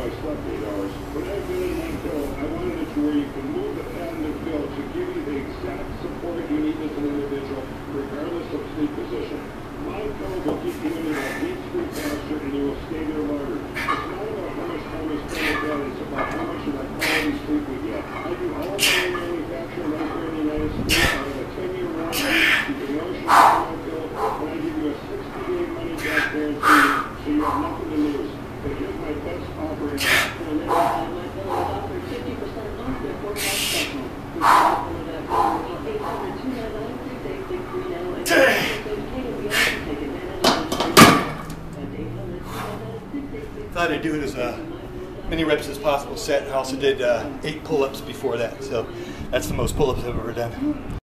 I slept 8 hours. When I've been in my pill, I wanted it to where you can move the patented pill to give you the exact support you need as an individual, regardless of sleep position. My pill will keep you in that deep sleep posture and you will stay there longer. It's not about how much time we spend in bed, it's about how much of that quality sleep we get. I do all of my manufacturing right here in the United States. I have a 10-year warranty. You can no shit on my pill, and I give you a 60-day money-back guarantee, so you have nothing to lose. But here's my best offer. And this time my pill is offered 50% off their forecast special. We can follow that call 800-299-3663 now and take advantage of this great deal. That's 800-299-3663. Thought I'd do it as many reps as possible set. I also did 8 pull-ups before that, so that's the most pull-ups I've ever done.